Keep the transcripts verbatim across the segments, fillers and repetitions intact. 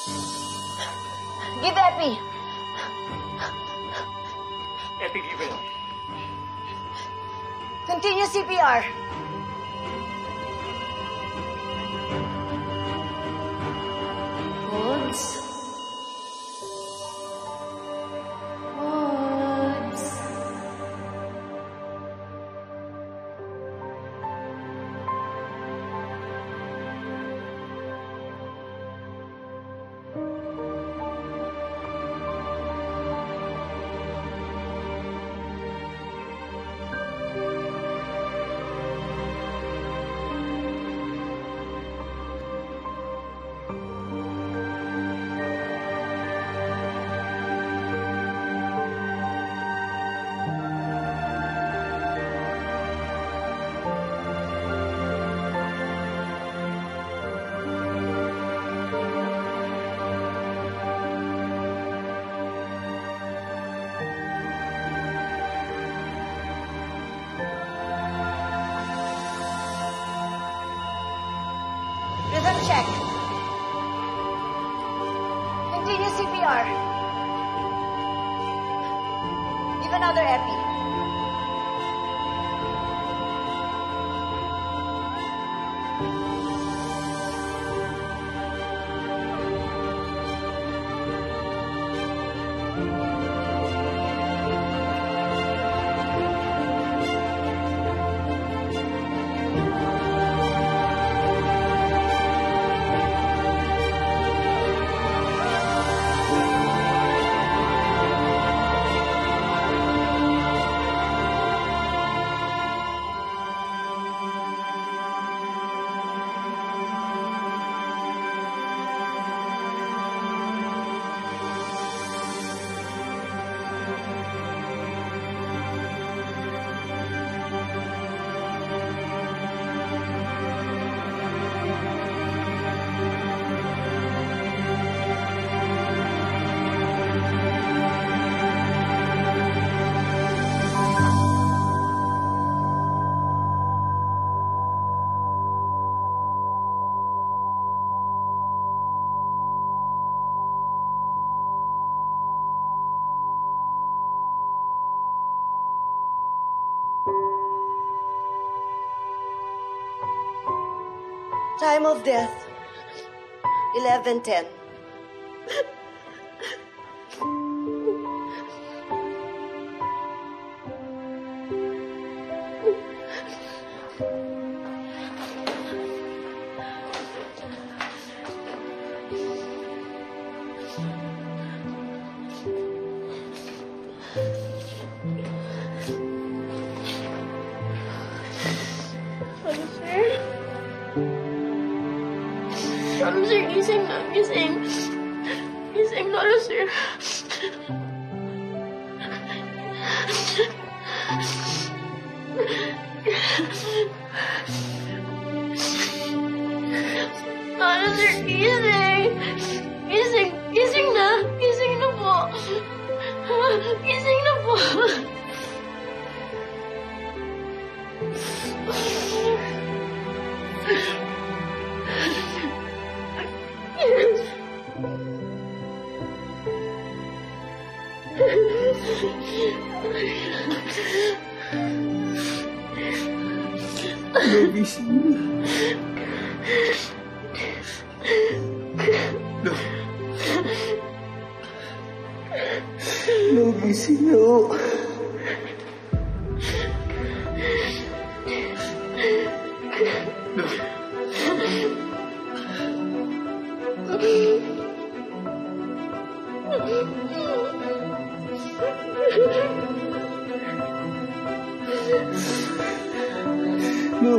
Give Epi. Epi given. Continue C P R. Holds. Holds. Rhythm check. Continue C P R. Give another epi. Time of death, eleven ten. Ano, sir? Gising na. Gising. Gising na, ano, sir? Ano, sir? Gising. Gising. Gising na. Gising na po. Gising na po. Nagising na. No. Nagising na ako. No. No.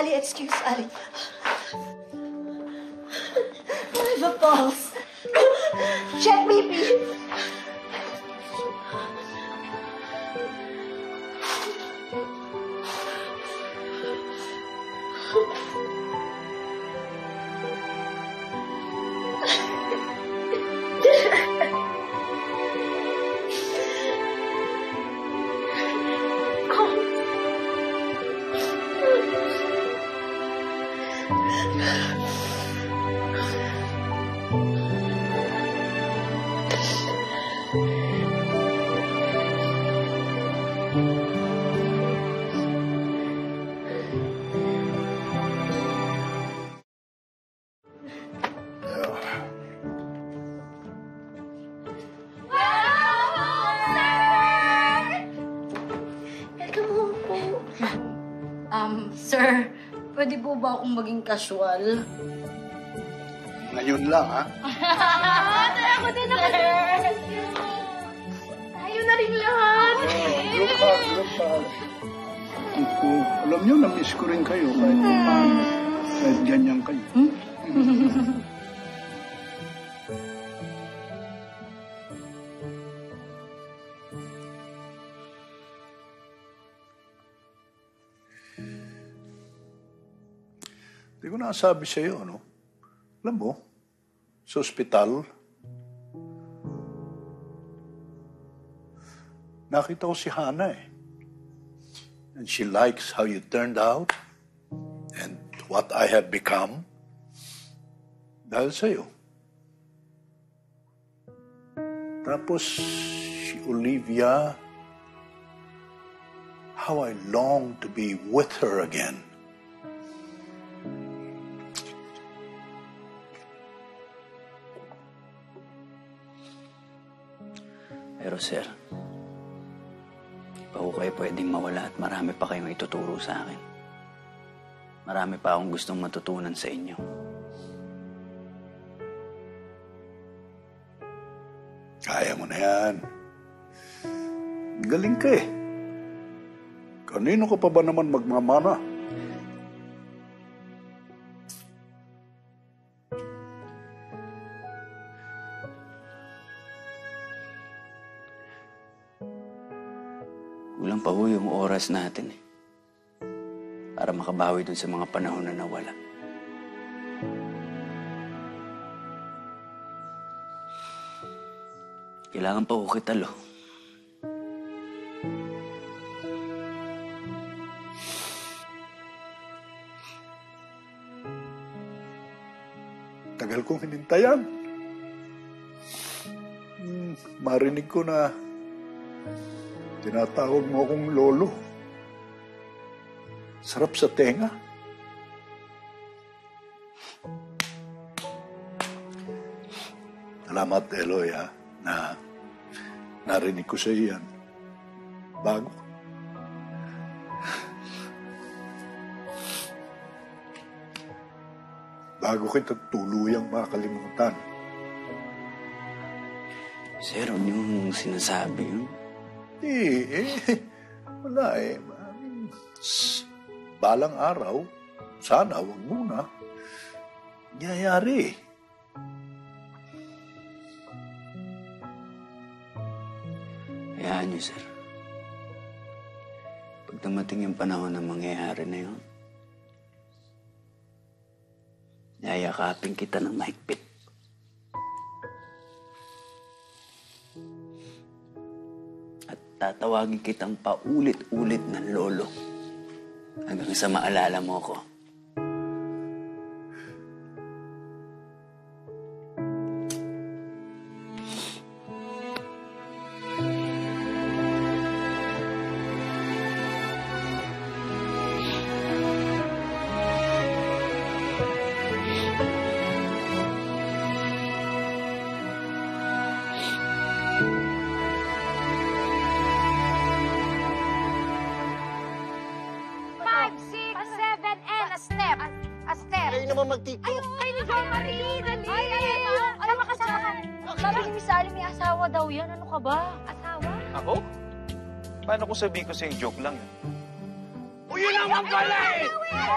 Ali, excuse Ali. I have a pulse. Check B P. Um, sir, pwede po ba akong maging casual? Ngayon lang, ha? Ako din ako, sir! Tayo na rin lahat! Look back, look back. Ito, alam niyo, na-miss ko rin kayo kahit paano. Kahit ganyan kayo. Hmm? Hindi ko nasabi sa'yo, ano? Alam mo, sa ospital, nakita ko si Hannah eh. And she likes how you turned out and what I have become dahil sa'yo. Tapos, si Olivia, how I long to be with her again. Pero sir, pa ko kayo pwedeng mawala at marami pa kayong ituturo sa akin. Marami pa akong gustong matutunan sa inyo. Kaya mo na yan. Galing ka eh. Kanino ka pa ba naman magmamana? Kulang pa ho yung oras natin eh. Para makabawi dun sa mga panahon na nawala. Kailangan pa ho kita, lo. Tagal kong hinintayan. Hmm, marinig ko na tinatawag mo akong lolo. Sarap sa tenga. Salamat, Eloy, ha, na narinig ko sa iyan. Bago. Bago kita tuluyang makalimutan. Sir, ano yung sinasabi yun? Eh, eh, wala eh. Balang araw, sana, wag muna. Nangyayari. Hayaan niyo, sir. Pag dumating yung panahon na mangyayari na yun, yayakapin kita ng mahigpit. At tatawagin kitang paulit-ulit ng lolo hanggang sa maalala mo ko. Ay, ay, ni John Marie! Dali! Ay, ay, ay! Sama ka, sama ka! Sabi ni Miss Ali, may asawa daw yan. Ano ka ba? Asawa? Ako? Paano kung sabihin ko sa'yo, joke lang yun? O yun naman pala eh!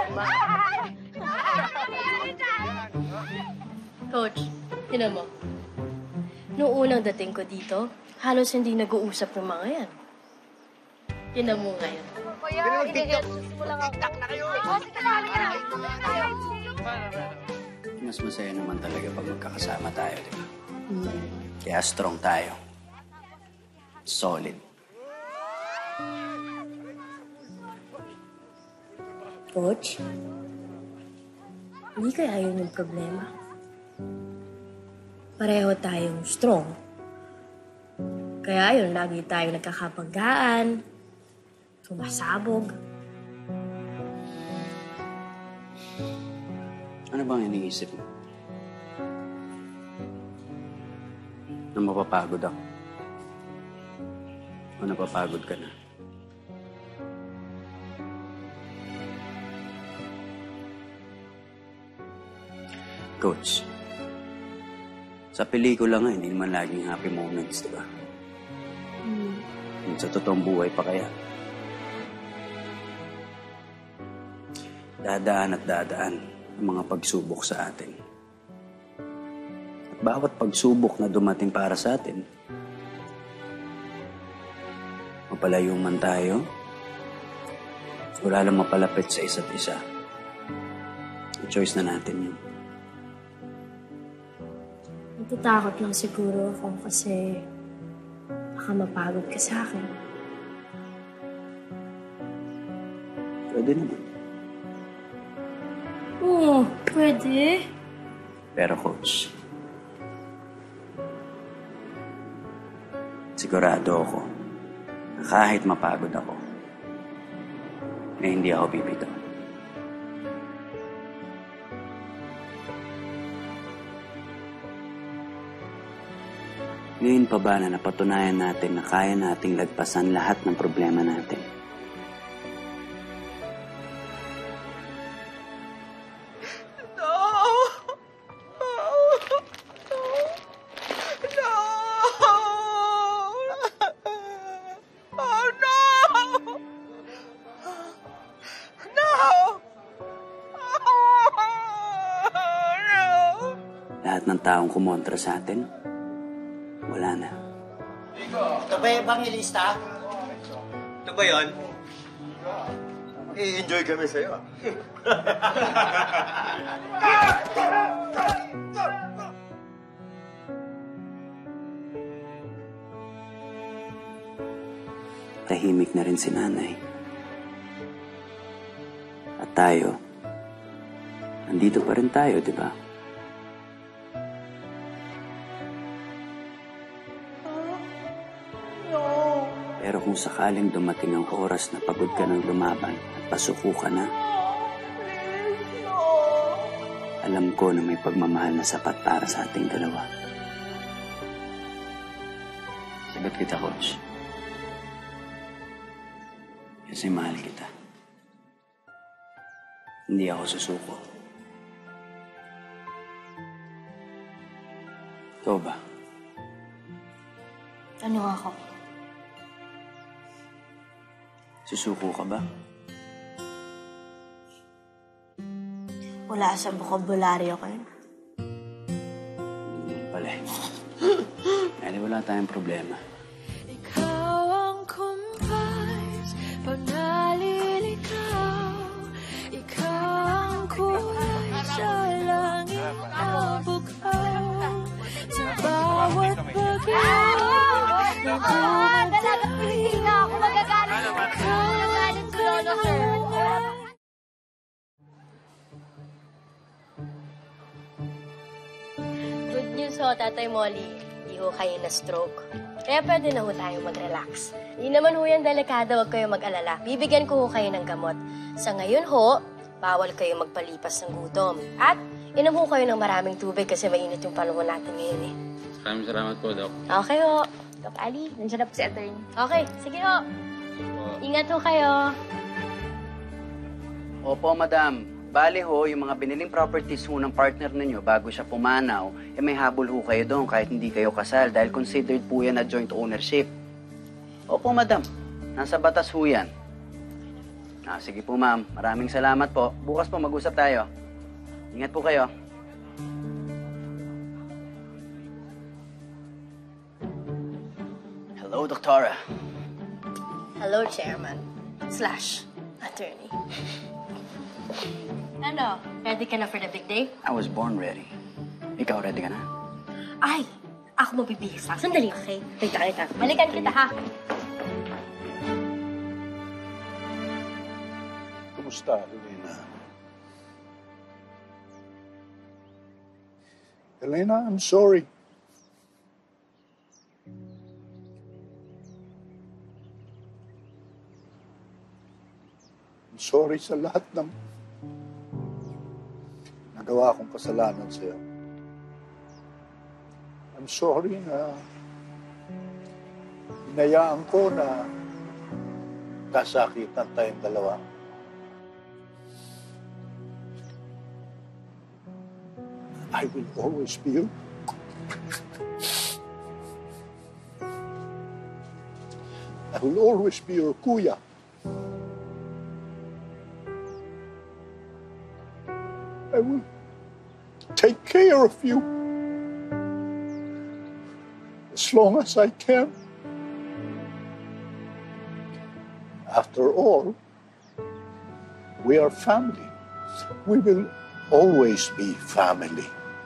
Coach, tinan mo. Noong unang dating ko dito, halos hindi nag-uusap ng mga yan. Tinan mo ngayon. Kuya, i-get mo lang ako. TikTok na kayo! Oh, sige na, halika na. Mas masaya naman talaga pag magkakasama tayo, di ba? Kaya strong tayo. Solid. Coach, hindi kaya yun yung problema. Pareho tayong strong. Kaya yun, lagi tayo nagkakapaggaan, sumasabog. Ano bang iniisip mo? Na mapapagod ako? O napapagod ka na? Coach, sa pelikula nga, hindi naman laging happy moments, di ba? Hmm. Sa totoong buhay pa kaya. Dadaan at dadaan ang mga pagsubok sa atin. At bawat pagsubok na dumating para sa atin, mapalayo man tayo, wala lang mapalapit sa isa't isa. I-choice na natin yun. Natatakot lang siguro ako kasi baka mapagod ka sa akin. Pwede naman. Oo, pwede. Pero coach, sigurado ako na kahit mapagod ako, eh hindi ako bibitaw. Ngayon pa ba na napatunayan natin na kaya nating lagpasan lahat ng problema natin? No! No! Oh, no! No! No! Lahat ng taong kumontra sa atin, wala na. Ito ba yung evangelista? Ito ba yun? I-enjoy kami sa'yo. Tahimik na rin si nanay. At tayo, nandito pa rin tayo, di ba? Pero kung sakaling dumating ang oras na pagod ka ng lumaban at pasuko ka na, alam ko na may pagmamahal na sapat para sa ating dalawa. Sagot kita, Coach. Kasi mahal kita. Hindi ako susuko. Ikaw ba? Ano ako? Susuko ka ba? Wala sa bokabularyo ko yun. Hindi pala eh. Kaya wala tayong problema. Ikaw ang kumpais pag nalilikaw. Ikaw ang kulay sa langit na bukaw. Sa bawat bagay na Ah, dalagang Pilipina ako. Magagalit ko. Magagalit ko, Lolo, sir. Good news ho, Tatay Molly. Di ho kayo na-stroke. Kaya pwede na ho tayo mag-relax. Di naman ho yan delikado, huwag kayo mag-alala. Bibigyan ko ho kayo ng gamot. Sa ngayon ho, bawal kayo magpalipas ng gutom. At inom ho kayo ng maraming tubig kasi mainit yung panahon natin ngayon eh. Maraming salamat po, Doc. Okay ho. Doc Ali, nandiyan na po si attorney. Okay, sige ho. Ingat ho kayo. Opo, madam. Bali ho, yung mga biniling properties ho ng partner ninyo bago siya pumanaw, eh may habol ho kayo doon kahit hindi kayo kasal dahil considered po yan na joint ownership. Opo, madam. Nasa batas ho yan. Ah, sige po, ma'am. Maraming salamat po. Bukas po mag-usap tayo. Ingat po kayo. Hello, Doktora. Hello, Chairman. Slash, attorney. Ano? Ready ka na for the big day? I was born ready. Ikaw, ready ka na? Ay! Ako mabibihis lang. Sandali, okay? Wait, wait, wait. Balikan kita, ha? Kumusta, Elena? Elena, I'm sorry. I'm sorry sa lahat ng nagawa kong kasalanan sa'yo. I'm sorry na hinayaan ko na kasakitan tayong dalawa. I will always be your... I will always be your kuya. I will take care of you as long as I can. After all, we are family. We will always be family.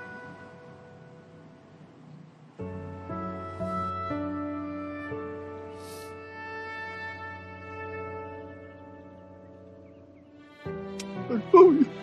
I love you.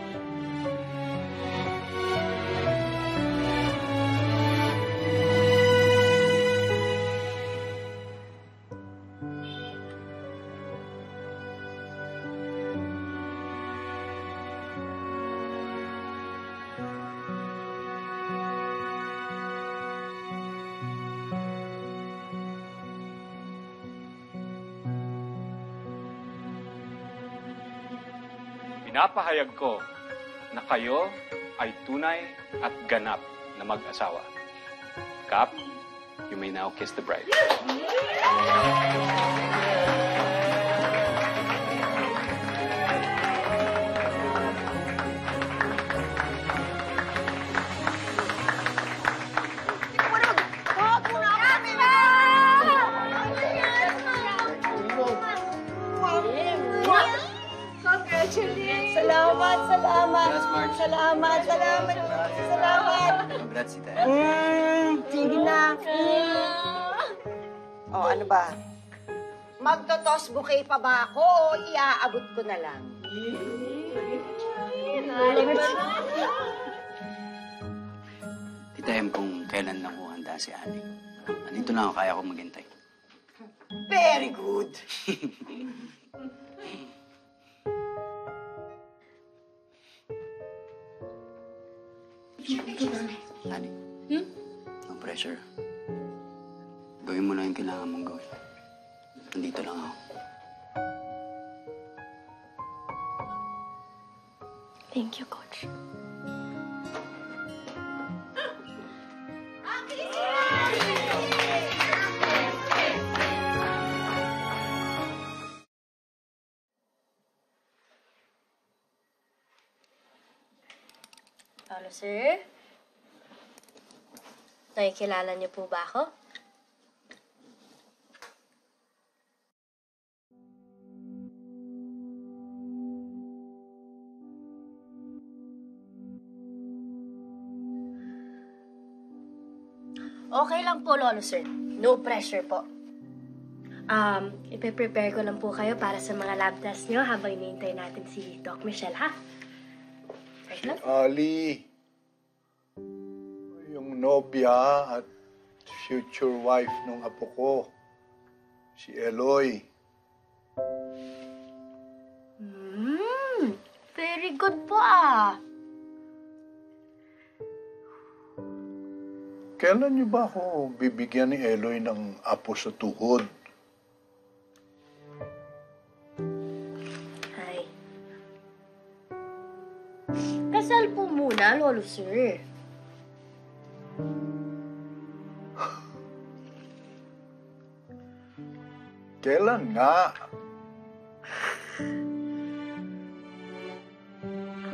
Pinapahayag ko na kayo ay tunay at ganap na mag-asawa. Kap, you may now kiss the bride. Salamat, salamat. Salamat, salamat. Salamat. Congrats, Tita. Mm, sige na. Mm. Oh, ano ba? Magtotos bouquet pa ba ako o iaabot ko na lang? Tita M, kung kailan lang ko handa si Ani. Nandito lang ako, kaya ako maghintay. Very good. Ani, hmm? No pressure. Gawin mo lang yung kailangan mong gawin. Nandito lang ako. Thank you, Coach. Hello, sir. Nakikilala niyo po ba ako? Okay lang po, Lolo Sir. No pressure po. Um, ipe-prepare ko lang po kayo para sa mga lab test niyo habang hinihintay natin si Doc Michelle, ha? Right Si lang? Ali, yung nobya at future wife ng apo ko, si Eloy. Hmm, very good po ah. Kailan niyo ba ako bibigyan ni Eloy ng apo sa tuhod? Ay. Kasal po muna, Lolo Sir. Kailan nga?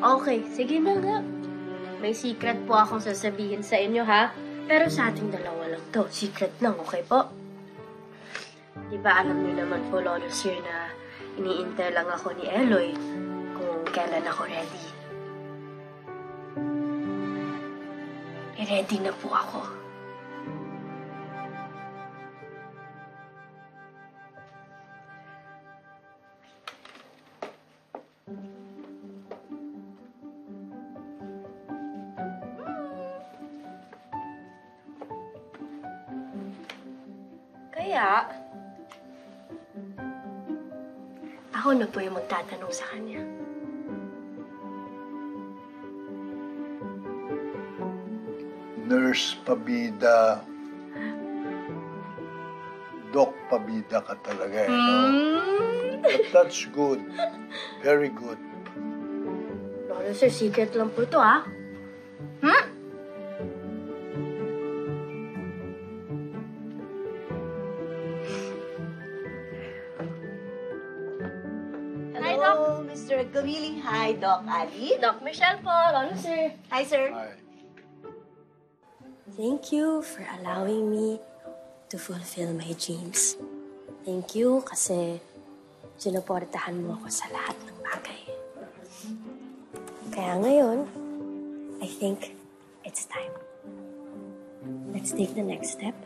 Okay, sige na nga. May secret po akong sasabihin sa inyo, ha? Pero sa ating dalawa lang to. Secret lang, okay po? Di ba alam niyo naman po, Lolo Sir, na iniintay lang ako ni Eloy kung kailan ako ready. Eh, ready na po ako. Kaya, ako na po yung magtatanong sa kanya. Nurse Pabida. Doc Pabida ka talaga, eh, no? But that's good. Very good. Lolo Sir, secret lang po ito, ha? Hmm? Hello, Mister Gawili. Hi, Doc Ali. Doc Michelle po, Lolo Sir. Hi, sir. Hi. Thank you for allowing me to fulfill my dreams. Thank you kasi sinuportahan mo ako sa lahat ng bagay. Kaya ngayon, I think it's time. Let's take the next step.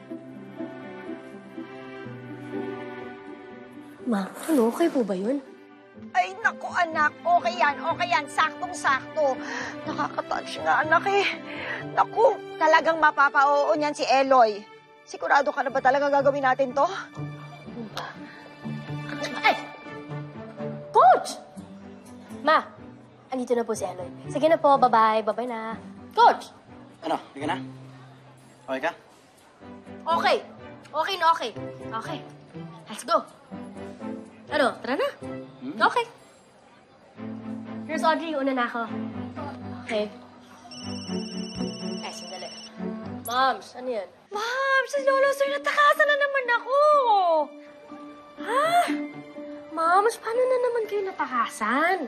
Ma, ano? Okay po ba yun? Ay, naku, anak. Okay yan, okay yan. Saktong-sakto. Nakaka-touch nga, anak eh. Naku, talagang mapapa-oo niyan si Eloy. Sigurado ka na ba talaga gagawin natin to? Ay! Coach! Ma, andito na po si Eloy. Sige na po, bye-bye. Bye-bye na. Coach! Ano, hindi ka na? Okay ka? Okay. Okay na okay. Okay. Let's go. Ano, tara na. Hmm? Okay. Nurse Audrey, una na ako. Okay. Ay, sandali. Moms, ano yan? Ma'am, si Lolo Sir, natakasan na naman ako. Ha? Moms, paano na naman kayo natakasan?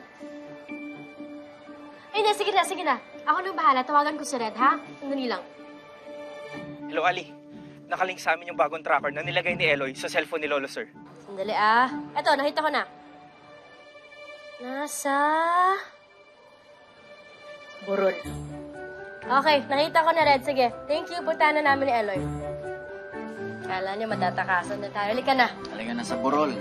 Ay, na, sige na, sige na. Ako nang bahala. Tawagan ko si Red, ha? Sandali lang. Hello, Ali. Nakalink sa amin yung bagong tracker na nilagay ni Eloy sa cellphone ni Lolo Sir. Sandali, ah. Eto, nakita ko na. Nasa... burol. Okay, nakita ko na, Red. Sige, thank you. Punta na namin ni Eloy. Kala niya matatakasan na tayo. Halika na. Halika na sa burol.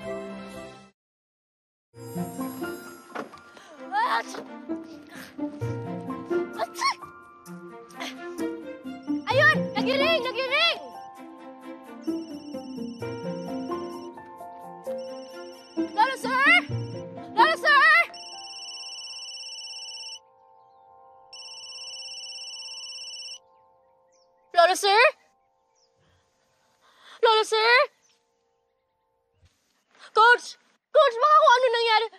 Ayun! Nagiring! Nagiring! Lolo Sir! Lolo Sir! Lolo Sir? Lolo Sir? Coach! Coach, baka kung ano nangyari...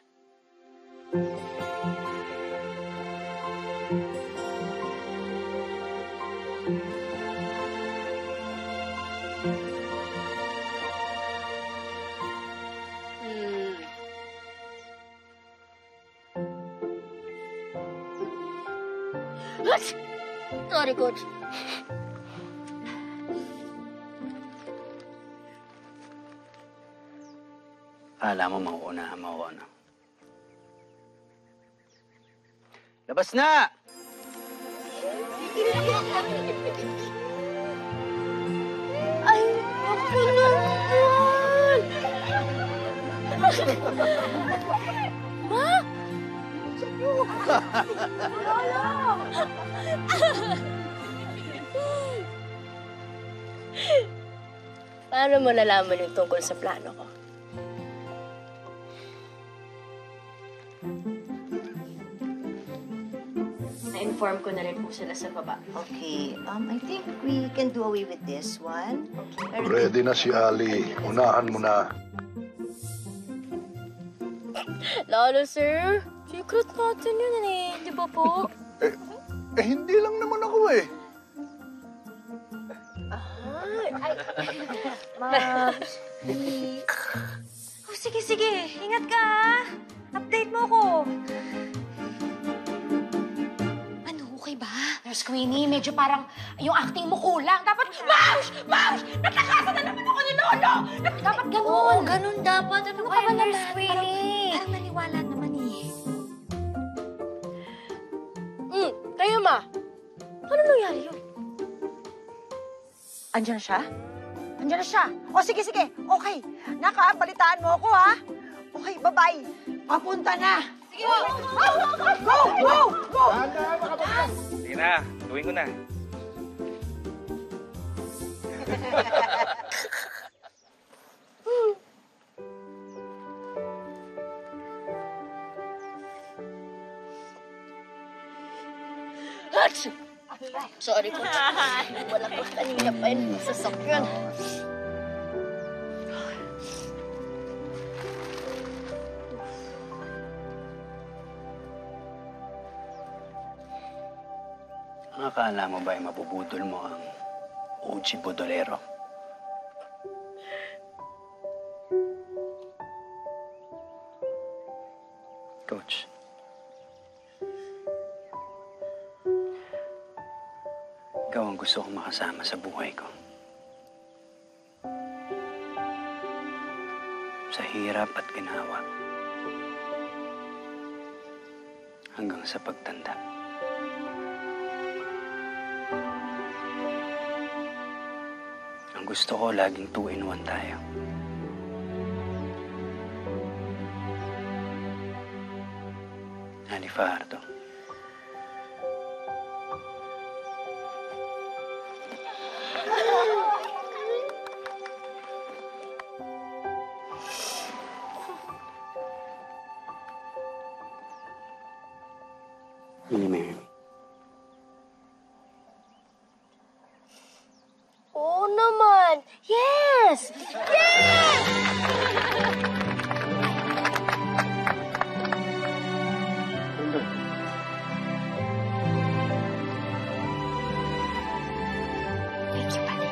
Hmm. Sorry, Coach. Alam mo, mauunahan mo ako, ano? Labas na! Ay, ako naman! Ma! Paano mo nalaman yung tungkol sa plano ko? Na-inform ko na rin po sila sa baba. Okay, um, I think we can do away with this one. Pero Ready na si Ali. Unahan mo na. Lalo, sir. Secret natin yun eh. Di ba po? Eh, eh hindi lang naman ako eh. Ay, ay. Mams, please. Oh, sige, sige. Ingat ka, ha? Update mo ko. Nurse Queenie, medyo parang yung acting mo kulang. Dapat, Maush! Maush! Natakasan na naman ako ni Lolo! Dapat ganun. Oo, ganun dapat. Ano Ano kaya, ka ba Nurse naman? Queenie? Parang naniwala naman eh. Hmm, kayo ma. Ano nangyari yun? Andiyan na siya? Andiyan na siya. O, sige, sige. Okay. Nakapalitaan mo ako, ha? Okay, bye-bye. Papunta na. Sige, go! Go! Go! Go! Sige na, gawin ko na. Achoo! Sorry po. Wala ko kanina pa yun. Sasakyan. Ang akala mo ba ay mabubudol mo ang O G Bodolero? Coach. Ikaw ang gusto kong makasama sa buhay ko. Sa hirap at ginawa. Hanggang sa pagtanda. Ang gusto ko, laging two in one tayo. Alifardo. Will you marry me? Oo naman. Yes! Yes! Thank you, buddy.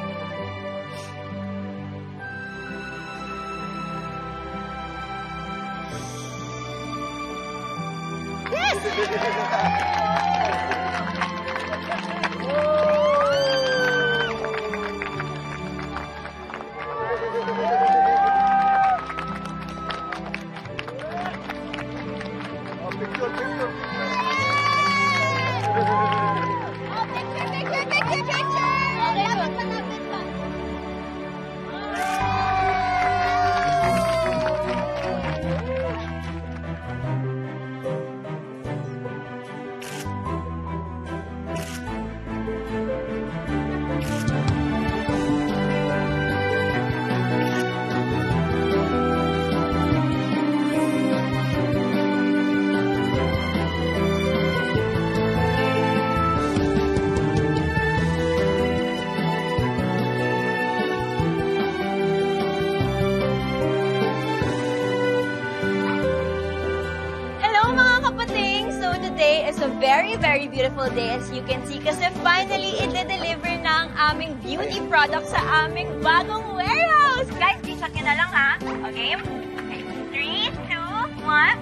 It's a very, very beautiful day as you can see kasi finally ide-deliver na ang aming beauty product sa aming bagong warehouse. Guys, bisa ka na lang ha. Okay? Okay. Three, two, one.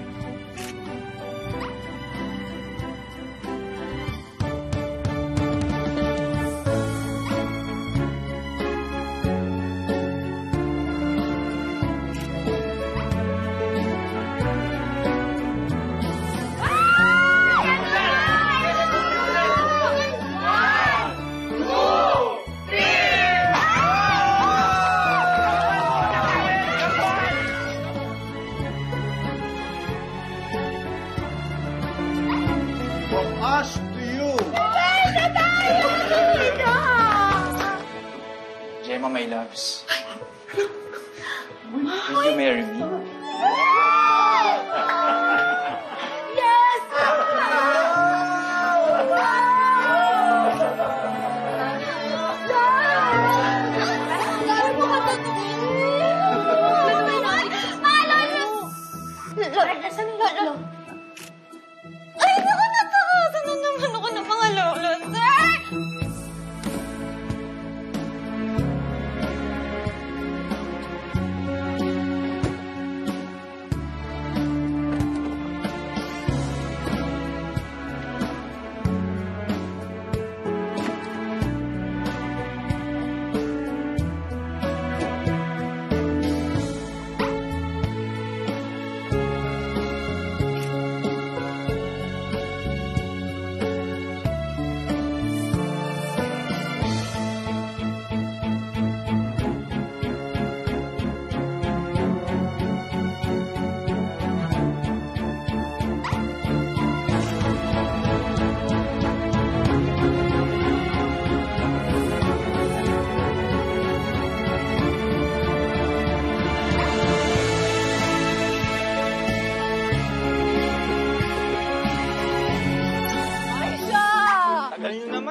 Gemma, my loves. Will you marry me? Yes! Lolo! Ay, naku, natakasan na naman ako ng mga lolo, sir!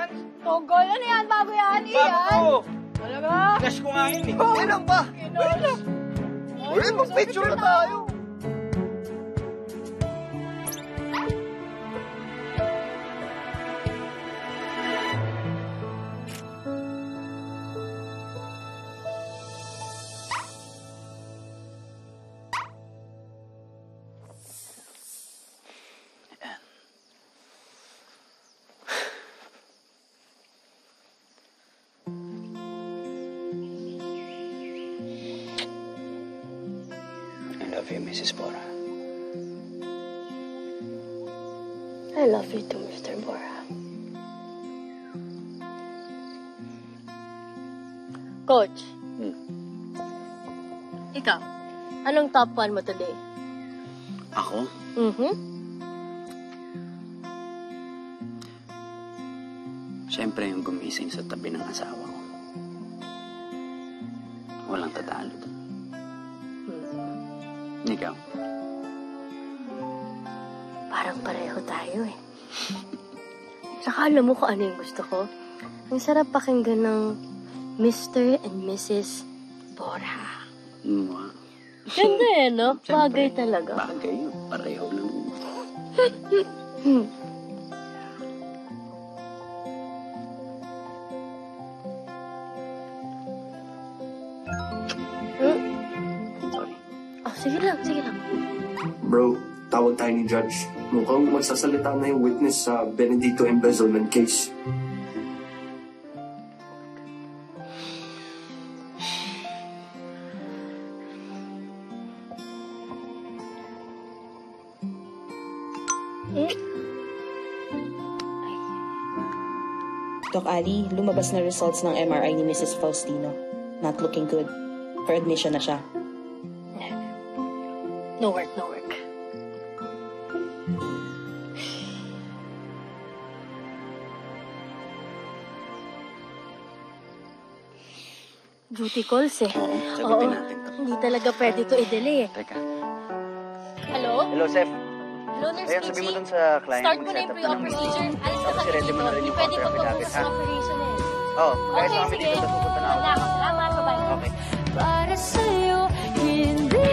naman. Togol, ano yan? Bago yan? Iyan? Bago! Talaga? Flash ko nga yun eh. Hindi lang ba? Wait lang. Uy, mag-picture na tayo. I love you, Missus Bora. I love you too, Mister Bora. Coach. Hmm. Ikaw, anong top one mo today? Ako? Mm-hmm. Siyempre yung gumising sa tabi ng asawa ko. Walang tatalo doon. Ikaw? Parang pareho tayo eh. Tsaka alam mo kung ano yung gusto ko? Ang sarap pakinggan ng Mister and Missus Bora. Mwah. Ganda eh, no? Siyempre, Bagay talaga. Bagay yun. Pareho lang. Hmm. Sorry. Oh, sige lang, sige lang. Bro, tawag tayo ni Judge. Mukhang magsasalita na yung witness sa Benedito embezzlement case. Hmm? Doc Ali, lumabas na results ng M R I ni Missus Faustino. Not looking good. For admission na siya. No work, no work. Duty calls eh. Oo, Oo, sagutin natin to. hindi talaga pwede to i-delay eh. Teka. Hello? Hello, Sef. Hello, Nurse Ayun, sabi mo Michi. dun sa client, Start mo na mag-set yung up pre-op ng procedure. meeting. Alis na Tapos kami i-ready mo dito. na rin Hindi yung pwede pa counter-affidavit, focus sa ha? operation eh. Oo, kaya Okay, sa kami sige. dito, pupunta na ako. Wala ako. Salamat, bye-bye. Okay. Para sa'yo, hindi